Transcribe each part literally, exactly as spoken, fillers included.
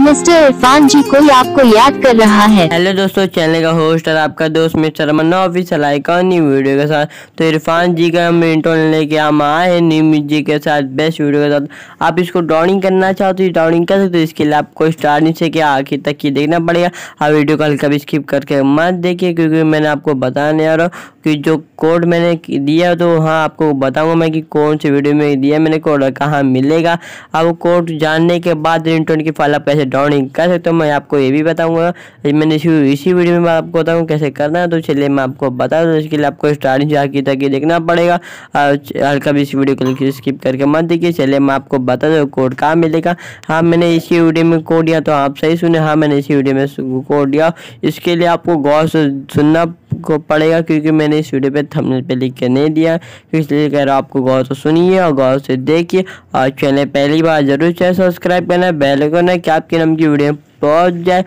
Mister Irfan जी कोई आपको याद कर रहा है। हेलो दोस्तों, चैनल का होस्ट और आपका दोस्त mister Manna official icon new video के साथ। तो इरफान जी का हम रिंगटोन लेके हम आए हैं न्यू म्यूजिक के साथ, बेस्ट वीडियो के साथ। आप इसको डाउनलोड करना चाहते हो डाउनलोड कर सकते हो। इसके लिए आपको स्टार्टिंग से क्या आखिर तक ही देखना पड़ेगा। आप वीडियो को हल्का भी स्किप करके मत देखिए, क्योंकि मैंने आपको बताने आ रहा हूँ कि जो कोड मैंने दिया तो हाँ आपको बताऊंगा मैं कि कौन सी वीडियो में दिया मैंने कोड और कहाँ मिलेगा। अब कोड जानने के बाद रिंगटोन की फाइल आप कैसे डाउनलोड कर सकते हो मैं आपको ये भी बताऊंगा। मैंने इसी इसी वीडियो में मैं आपको बताऊँ कैसे करना है। तो चलिए मैं आपको बता दूँ, इसके लिए आपको स्टार्टिंग से आखिर तक ही देखना पड़ेगा। हल्का भी इस वीडियो को स्किप करके मत देखिए। चलिए मैं आपको बता दूँ कोड कहाँ मिलेगा। हाँ मैंने इसी वीडियो में कोड दिया, तो आप सही सुने। हाँ मैंने इसी वीडियो में कोड दिया। इसके लिए आपको गौर से सुनना को पड़ेगा, क्योंकि मैंने इस वीडियो पे थंबनेल पे लिख के नहीं दिया, इसलिए कह रहा हूँ आपको गौर से सुनिए और गौर से देखिए। और चैनल पहली बार जरूर चैनल सब्सक्राइब करना, बेल आइकन है कि आपके नाम की वीडियो पहुँच जाए।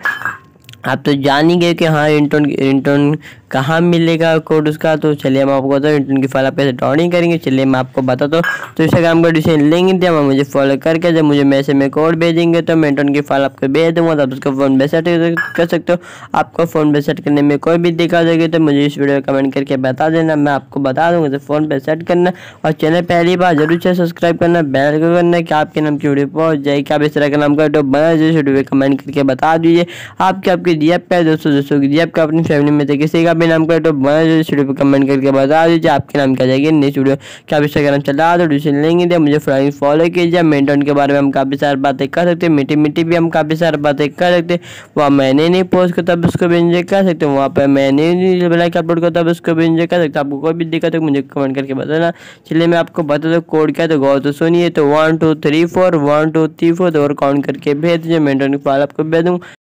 आप तो जान ही गए कि हाँ रिंगटोन रिंगटोन कहाँ मिलेगा कोड उसका। तो चलिए मैं आपको बताता हूँ रिंगटोन की फाइल आप कैसे डाउनलोड करेंगे। चलिए मैं आपको बताता हूँ। तो इंस्टाग्राम का डिसीजन लेंगे दिया मैं मुझे फॉलो करके जब मुझे मैसेज में कोड भेजेंगे तो मैं रिंगटोन की फाइल आपको भेज दूँगा, तो आप उसको फ़ोन पे सेट कर सकते हो। आपको फ़ोन पे सेट करने में कोई भी दिक्कत होगी तो मुझे इस वीडियो कमेंट करके बता देना, मैं आपको बता दूँगा। तो फ़ोन पर सेट करना और चैनल पहली बार जरूर से सब्सक्राइब करना, बेल को करना कि आपके नाम की वीडियो पहुँच जाए। कि आप इस तरह का नाम का तो बना दीजिए, वीडियो कमेंट करके बता दीजिए। आपके आपके दिया पे दोस्तों दोस्तों की दिया आपका अपनी फैमिली में से किसी का भी नाम का तो बना दीजिए, वीडियो पे कमेंट करके बता दीजिए आपके नाम क्या जाएगी नेक्स्ट वीडियो। क्या आप इंस्टाग्राम चला दो डिसीजन लेंगे दे मुझे फ्रेंड फॉलो कीजिए। रिंगटोन के बारे में हम काफ़ी सारी बातें कर सकते हैं, मीठी मीठी भी हम काफ़ी सारी बातें कर सकते हैं। वहाँ मैंने नहीं पोस्ट करता तब उसको भी इंजॉय कर सकते हैं, वहाँ पर मैंने नहीं बोला कि अपलोड करता तब उसको भी इंजॉय कर सकते हैं। आपको कोई भी दिक्कत है मुझे कमेंट करके बताना। चलिए मैं आपको बता दूँ कोड क्या, तो गौर तो सुनिए। तो one two three four one two three four और काउंट करके भेज दीजिए, रिंगटोन की फाइल आपको भेज दूँ।